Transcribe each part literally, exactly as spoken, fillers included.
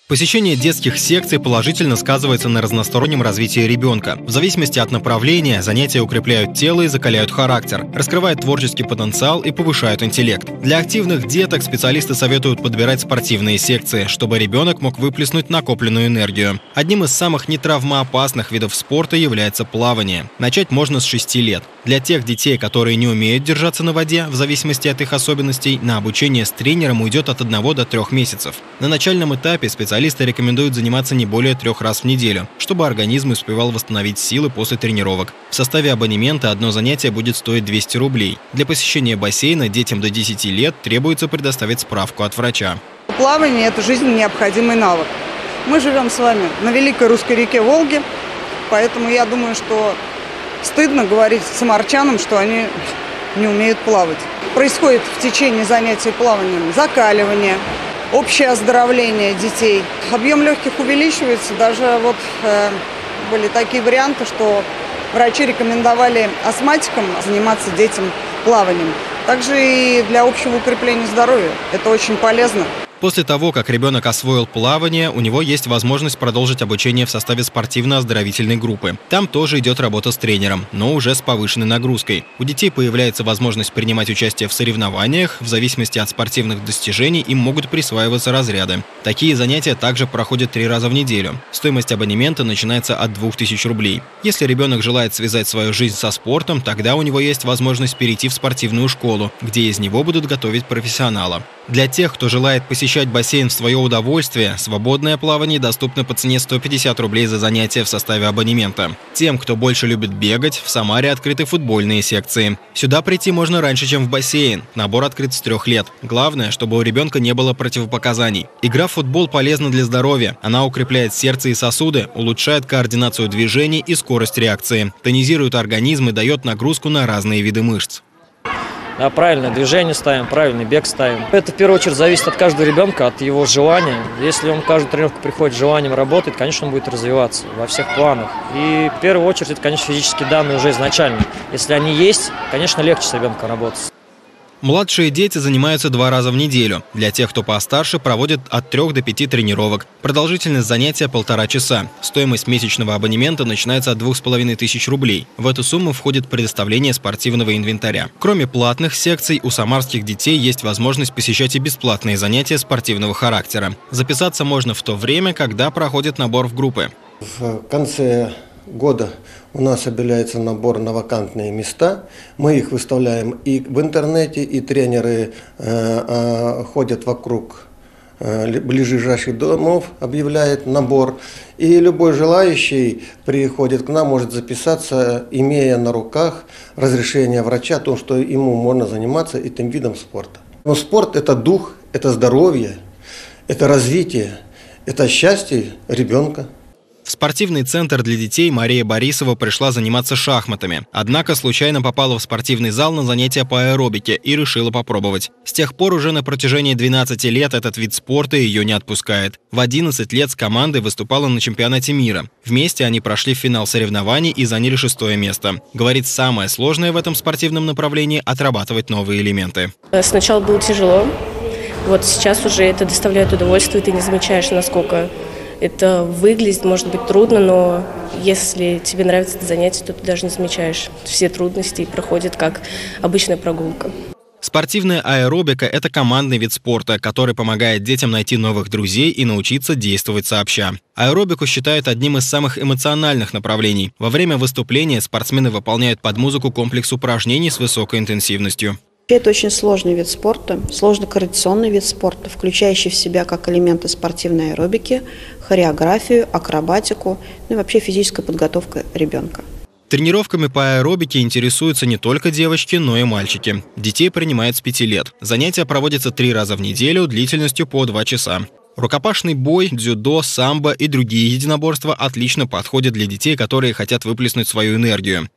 Посещение детских секций положительно сказывается на разностороннем развитии ребенка. В зависимости от направления занятия укрепляют тело и закаляют характер, раскрывают творческий потенциал и повышают интеллект. Для активных деток специалисты советуют подбирать спортивные секции, чтобы ребенок мог выплеснуть накопленную энергию. Одним из самых нетравмоопасных видов спорта является плавание. Начать можно с шести лет. Для тех детей, которые не умеют держаться на воде, в зависимости от их особенностей, на обучение с тренером уйдет от одного до трех месяцев. На начальном этапе специалисты Специалисты рекомендуют заниматься не более трех раз в неделю, чтобы организм успевал восстановить силы после тренировок. В составе абонемента одно занятие будет стоить двести рублей. Для посещения бассейна детям до десяти лет требуется предоставить справку от врача. Плавание – это жизненно необходимый навык. Мы живем с вами на великой русской реке Волге, поэтому я думаю, что стыдно говорить самарчанам, что они не умеют плавать. Происходит в течение занятий плаванием закаливание, общее оздоровление детей. Объем легких увеличивается. Даже вот э, были такие варианты, что врачи рекомендовали астматикам заниматься детям плаванием. Также и для общего укрепления здоровья. Это очень полезно. После того, как ребенок освоил плавание, у него есть возможность продолжить обучение в составе спортивно-оздоровительной группы. Там тоже идет работа с тренером, но уже с повышенной нагрузкой. У детей появляется возможность принимать участие в соревнованиях. В зависимости от спортивных достижений им могут присваиваться разряды. Такие занятия также проходят три раза в неделю. Стоимость абонемента начинается от двух тысяч рублей. Если ребенок желает связать свою жизнь со спортом, тогда у него есть возможность перейти в спортивную школу, где из него будут готовить профессионала. Для тех, кто желает посещать бассейн в свое удовольствие, свободное плавание доступно по цене сто пятьдесят рублей за занятие в составе абонемента. Тем, кто больше любит бегать, в Самаре открыты футбольные секции. Сюда прийти можно раньше, чем в бассейн. Набор открыт с трех лет. Главное, чтобы у ребенка не было противопоказаний. Игра в футбол полезна для здоровья. Она укрепляет сердце и сосуды, улучшает координацию движений и скорость реакции, тонизирует организм и дает нагрузку на разные виды мышц. Да, правильное движение ставим, правильный бег ставим. Это в первую очередь зависит от каждого ребенка, от его желания. Если он каждую тренировку приходит с желанием работать, конечно, он будет развиваться во всех планах. И в первую очередь это, конечно, физические данные уже изначально. Если они есть, конечно, легче с ребенком работать. Младшие дети занимаются два раза в неделю. Для тех, кто постарше, проводят от трех до пяти тренировок. Продолжительность занятия полтора часа. Стоимость месячного абонемента начинается от двух с половиной тысяч рублей. В эту сумму входит предоставление спортивного инвентаря. Кроме платных секций, у самарских детей есть возможность посещать и бесплатные занятия спортивного характера. Записаться можно в то время, когда проходит набор в группы. В конце года у нас объявляется набор на вакантные места. Мы их выставляем и в интернете, и тренеры э, э, ходят вокруг э, ближайших домов, объявляют набор. И любой желающий приходит к нам, может записаться, имея на руках разрешение врача о том, что ему можно заниматься этим видом спорта. Но спорт – это дух, это здоровье, это развитие, это счастье ребенка. В спортивный центр для детей Мария Борисова пришла заниматься шахматами. Однако случайно попала в спортивный зал на занятия по аэробике и решила попробовать. С тех пор уже на протяжении двенадцати лет этот вид спорта ее не отпускает. В одиннадцать лет с командой выступала на чемпионате мира. Вместе они прошли в финал соревнований и заняли шестое место. Говорит, самое сложное в этом спортивном направлении – отрабатывать новые элементы. Сначала было тяжело. Вот сейчас уже это доставляет удовольствие, ты не замечаешь, насколько это выглядит, может быть, трудно, но если тебе нравится это занятие, то ты даже не замечаешь все трудности и проходит как обычная прогулка. Спортивная аэробика – это командный вид спорта, который помогает детям найти новых друзей и научиться действовать сообща. Аэробику считают одним из самых эмоциональных направлений. Во время выступления спортсмены выполняют под музыку комплекс упражнений с высокой интенсивностью. Это очень сложный вид спорта, сложно-координационный вид спорта, включающий в себя как элементы спортивной аэробики, хореографию, акробатику, ну и вообще физическая подготовка ребенка. Тренировками по аэробике интересуются не только девочки, но и мальчики. Детей принимают с пяти лет. Занятия проводятся три раза в неделю длительностью по два часа. Рукопашный бой, дзюдо, самбо и другие единоборства отлично подходят для детей, которые хотят выплеснуть свою энергию.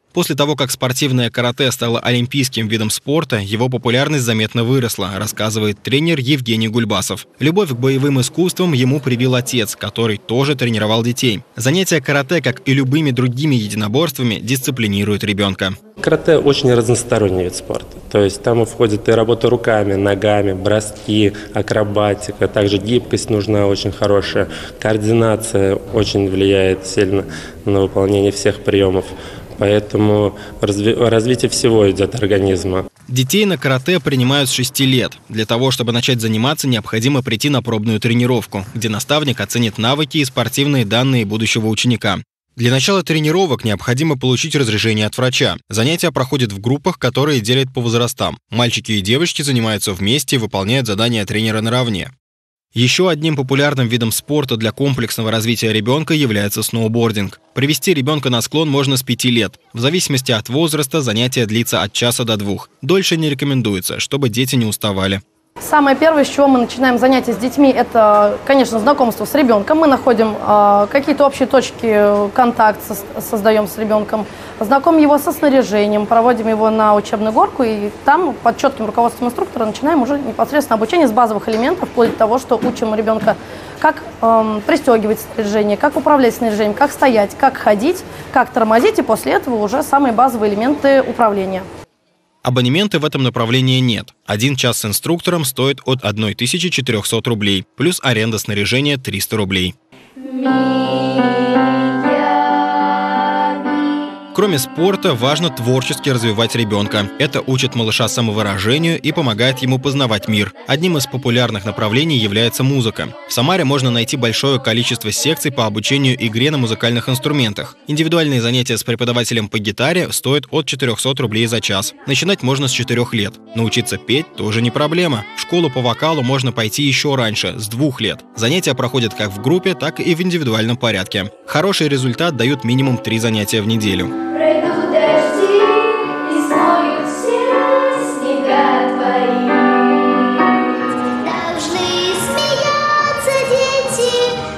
После того, как спортивное карате стало олимпийским видом спорта, его популярность заметно выросла, рассказывает тренер Евгений Гульбасов. Любовь к боевым искусствам ему привил отец, который тоже тренировал детей. Занятия карате, как и любыми другими единоборствами, дисциплинируют ребенка. Карате очень разносторонний вид спорта. То есть там входит и работа руками, ногами, броски, акробатика. Также гибкость нужна очень хорошая. Координация очень влияет сильно на выполнение всех приемов. Поэтому разви- развитие всего идет организма. Детей на карате принимают с шести лет. Для того, чтобы начать заниматься, необходимо прийти на пробную тренировку, где наставник оценит навыки и спортивные данные будущего ученика. Для начала тренировок необходимо получить разрешение от врача. Занятия проходят в группах, которые делят по возрастам. Мальчики и девочки занимаются вместе и выполняют задания тренера наравне. Еще одним популярным видом спорта для комплексного развития ребенка является сноубординг. Привести ребенка на склон можно с пяти лет. В зависимости от возраста занятие длится от часа до двух. Дольше не рекомендуется, чтобы дети не уставали. Самое первое, с чего мы начинаем занятия с детьми, это, конечно, знакомство с ребенком. Мы находим э, какие-то общие точки, контакт со, создаем с ребенком, знакомим его со снаряжением, проводим его на учебную горку, и там под четким руководством инструктора начинаем уже непосредственно обучение с базовых элементов, вплоть до того, что учим ребенка, как э, пристегивать снаряжение, как управлять снаряжением, как стоять, как ходить, как тормозить, и после этого уже самые базовые элементы управления. Абонементы в этом направлении нет. Один час с инструктором стоит от тысячи четырёхсот рублей, плюс аренда снаряжения триста рублей. Кроме спорта, важно творчески развивать ребенка. Это учит малыша самовыражению и помогает ему познавать мир. Одним из популярных направлений является музыка. В Самаре можно найти большое количество секций по обучению игре на музыкальных инструментах. Индивидуальные занятия с преподавателем по гитаре стоят от четырёхсот рублей за час. Начинать можно с четырёх лет. Научиться петь тоже не проблема. В школу по вокалу можно пойти еще раньше, с двух лет. Занятия проходят как в группе, так и в индивидуальном порядке. Хороший результат дают минимум три занятия в неделю. Пройдут дожди, и смоют все снега твои. Должны смеяться дети,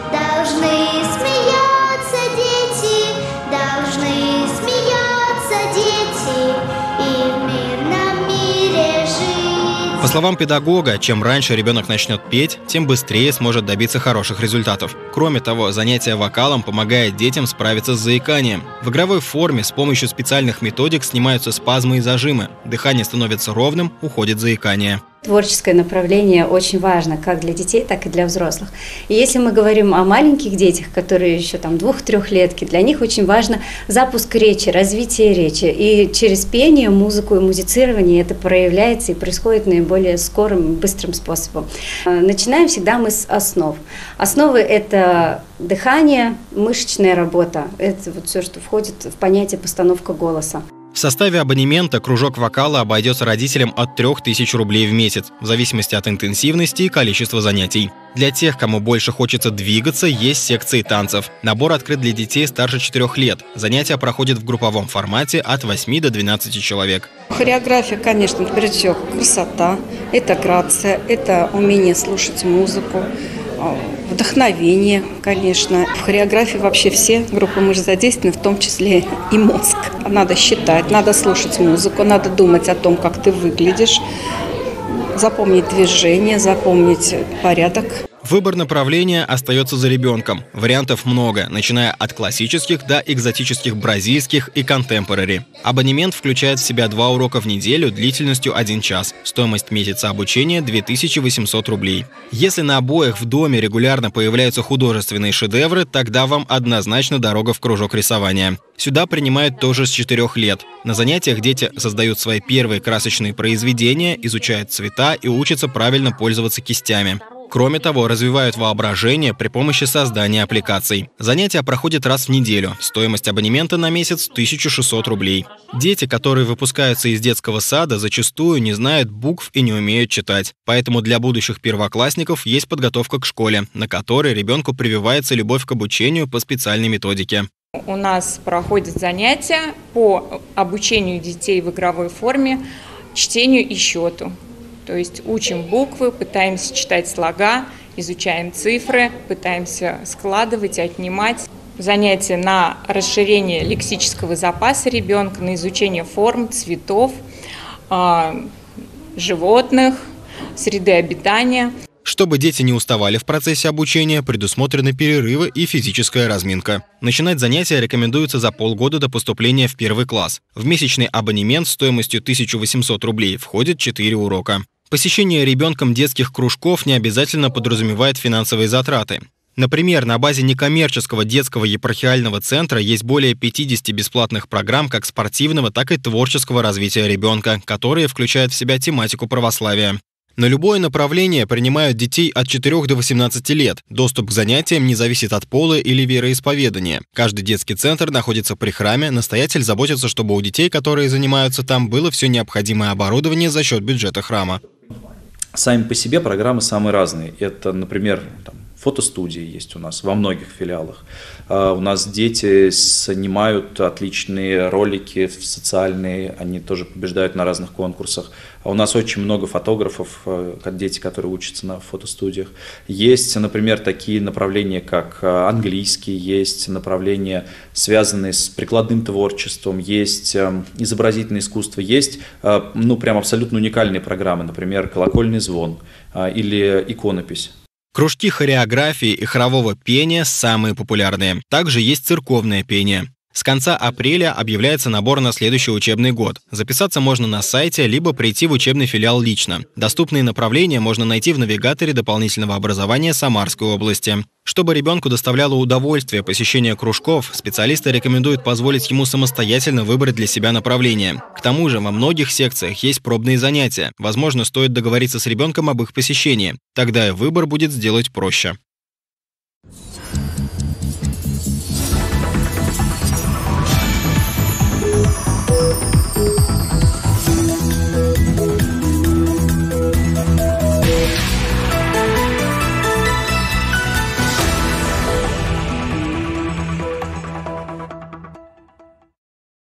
должны смеяться дети, должны смеяться дети, и в мирном мире жить. По словам педагога, чем раньше ребенок начнет петь, тем быстрее сможет добиться хороших результатов. Кроме того, занятие вокалом помогает детям справиться с заиканием. В игровой форме с помощью специальных методик снимаются спазмы и зажимы. Дыхание становится ровным, уходит заикание. Творческое направление очень важно как для детей, так и для взрослых. И если мы говорим о маленьких детях, которые еще там двух-трехлетки, для них очень важно запуск речи, развитие речи. И через пение, музыку и музицирование это проявляется и происходит наиболее скорым, быстрым способом. Начинаем всегда мы с основ. Основы – это дыхание, мышечная работа. Это вот все, что входит в понятие постановка голоса. В составе абонемента кружок вокала обойдется родителям от трёх тысяч рублей в месяц, в зависимости от интенсивности и количества занятий. Для тех, кому больше хочется двигаться, есть секции танцев. Набор открыт для детей старше четырёх лет. Занятия проходят в групповом формате от восьми до двенадцати человек. Хореография, конечно, прежде всего красота, это грация, это умение слушать музыку, вдохновение, конечно. В хореографии вообще все группы мышц задействованы, в том числе и мозг. Надо считать, надо слушать музыку, надо думать о том, как ты выглядишь, запомнить движение, запомнить порядок. Выбор направления остается за ребенком. Вариантов много, начиная от классических до экзотических бразильских и контемпорари. Абонемент включает в себя два урока в неделю длительностью один час. Стоимость месяца обучения – две тысячи восемьсот рублей. Если на обоях в доме регулярно появляются художественные шедевры, тогда вам однозначно дорога в кружок рисования. Сюда принимают тоже с четырёх лет. На занятиях дети создают свои первые красочные произведения, изучают цвета и учатся правильно пользоваться кистями. Кроме того, развивают воображение при помощи создания аппликаций. Занятия проходят раз в неделю. Стоимость абонемента на месяц – тысяча шестьсот рублей. Дети, которые выпускаются из детского сада, зачастую не знают букв и не умеют читать. Поэтому для будущих первоклассников есть подготовка к школе, на которой ребенку прививается любовь к обучению по специальной методике. У нас проходят занятия по обучению детей в игровой форме, чтению и счету. То есть учим буквы, пытаемся читать слога, изучаем цифры, пытаемся складывать, отнимать. занятия на расширение лексического запаса ребенка, на изучение форм, цветов, животных, среды обитания. Чтобы дети не уставали в процессе обучения, предусмотрены перерывы и физическая разминка. Начинать занятия рекомендуется за полгода до поступления в первый класс. В месячный абонемент стоимостью тысяча восемьсот рублей входит четыре урока. Посещение ребенком детских кружков не обязательно подразумевает финансовые затраты. Например, на базе некоммерческого детского епархиального центра есть более пятидесяти бесплатных программ как спортивного, так и творческого развития ребенка, которые включают в себя тематику православия. На любое направление принимают детей от четырёх до восемнадцати лет. Доступ к занятиям не зависит от пола или вероисповедания. Каждый детский центр находится при храме, настоятель заботится, чтобы у детей, которые занимаются там, было все необходимое оборудование за счет бюджета храма. Сами по себе программы самые разные. Это, например, там, фотостудии есть у нас во многих филиалах. У нас дети снимают отличные ролики социальные, они тоже побеждают на разных конкурсах. А у нас очень много фотографов, дети, которые учатся на фотостудиях. Есть, например, такие направления, как английский, есть направления, связанные с прикладным творчеством, есть изобразительное искусство, есть ну, прям абсолютно уникальные программы, например, колокольный звон или иконопись. Кружки хореографии и хорового пения самые популярные. Также есть церковное пение. С конца апреля объявляется набор на следующий учебный год. Записаться можно на сайте, либо прийти в учебный филиал лично. Доступные направления можно найти в навигаторе дополнительного образования Самарской области. Чтобы ребенку доставляло удовольствие посещение кружков, специалисты рекомендуют позволить ему самостоятельно выбрать для себя направление. К тому же во многих секциях есть пробные занятия. Возможно, стоит договориться с ребенком об их посещении. Тогда и выбор будет сделать проще.